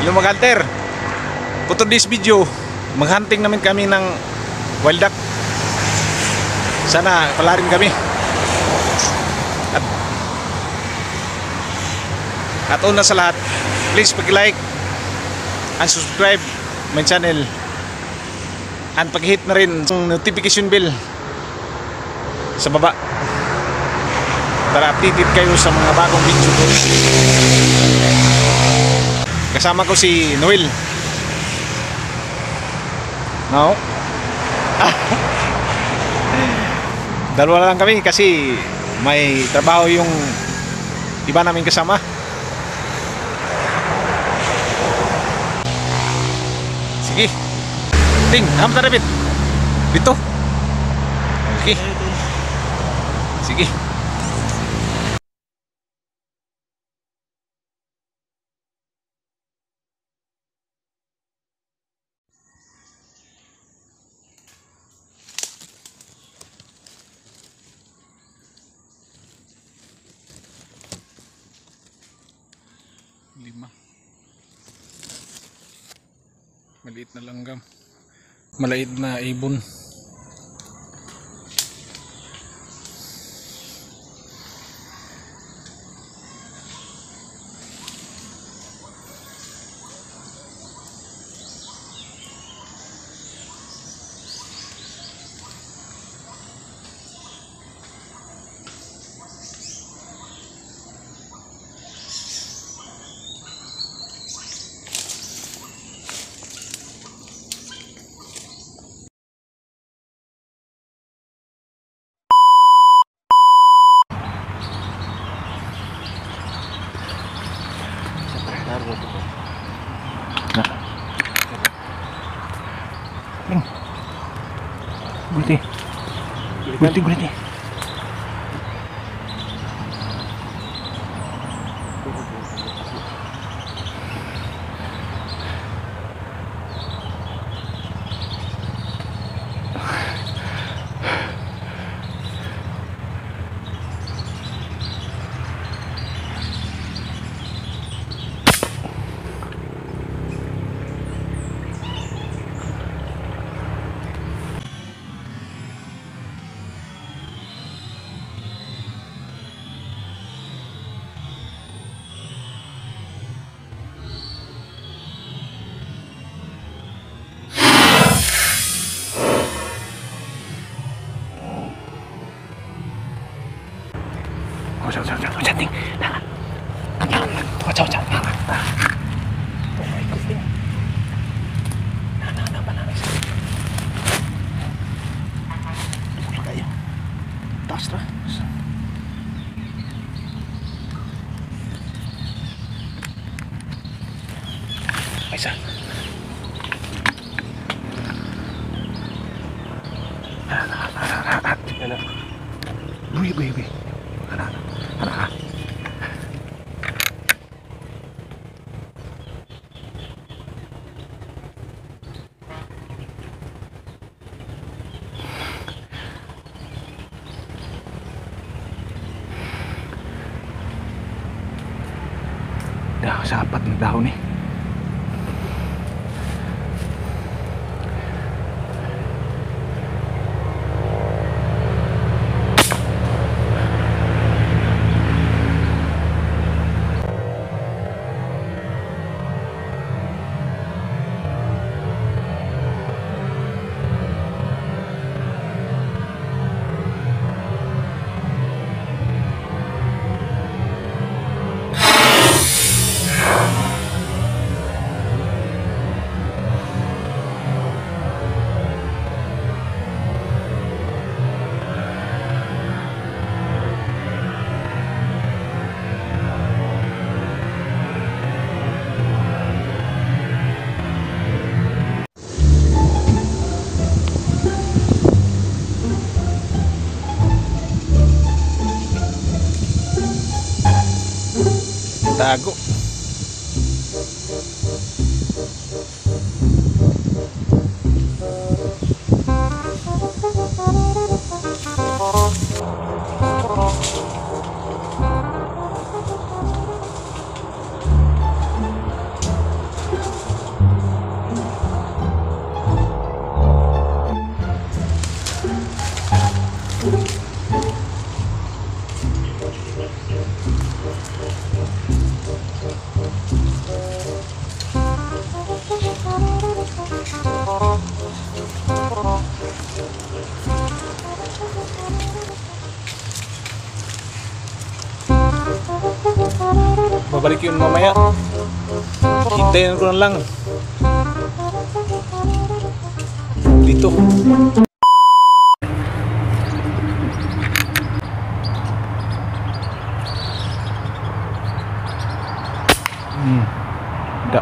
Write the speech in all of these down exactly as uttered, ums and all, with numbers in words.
Hello mga hunter. For today's video, maghunting namin kami ng wilduck. Sana pala rin kami. At, at una sa lahat, please pag-like and subscribe my channel. And pag-hit na rin ang notification bell sa baba para updated kayo sa mga bagong video ko. Kasama ko si Noel. No? Dalawa lang kami kasi may trabaho yung iba namin kasama. Sige. Ting, ham ta David. Dito. Okay. Sige. Lima. Maliit na langgam. Maliit na ibon. Guliti. Guliti, guliti. Watch out, watch out, watch out, ting. Watch out, watch out. Oh my God, ting. Nah, nah, nah, bananas. Wala kaya. Taas na. Ay, isa. Nah, nah, nah, nah, nah. Ano? Uy, uy, uy. Ano, ano, ano, ano. Dah, sapat ng dahon eh. Tago. babalik yun mamaya. Hintayin ko na lang dito. Hmm. Da.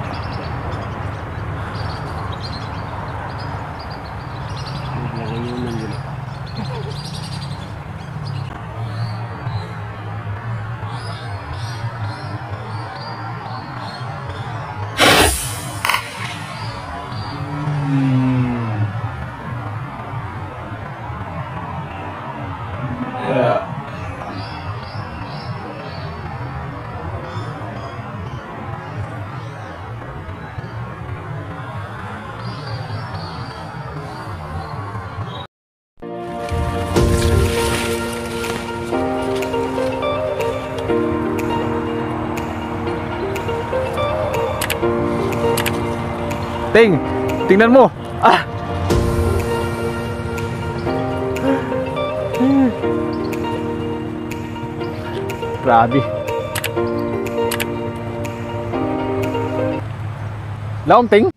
Ting, tingnan mo. Ah. Grabe. Laom ting.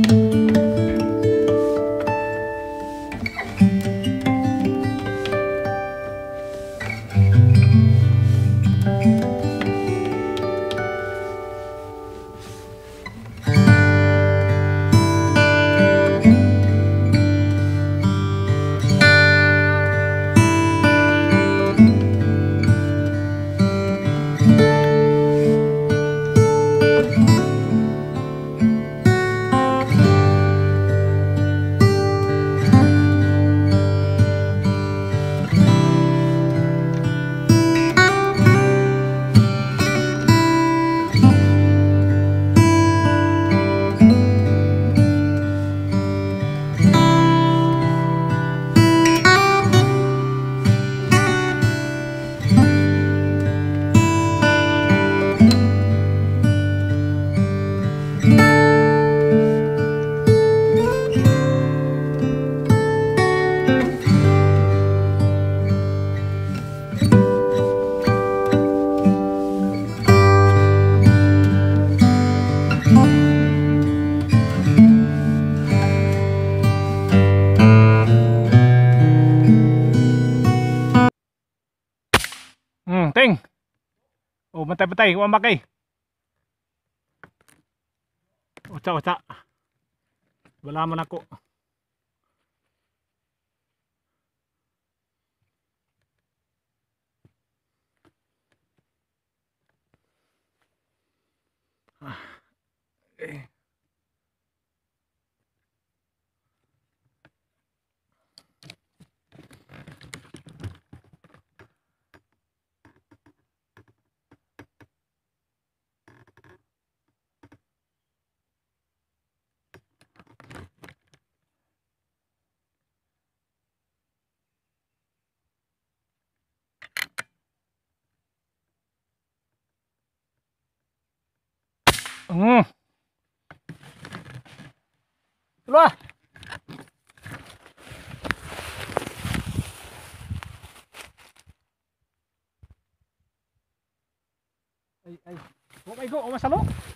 Hmm, ting. Oh, bantay-bantay, huwag makay. Utsa-utsa. Wala man ako. Ah. Eh. Hmm. Wala. Ay ay. Oh my god, oh masalo.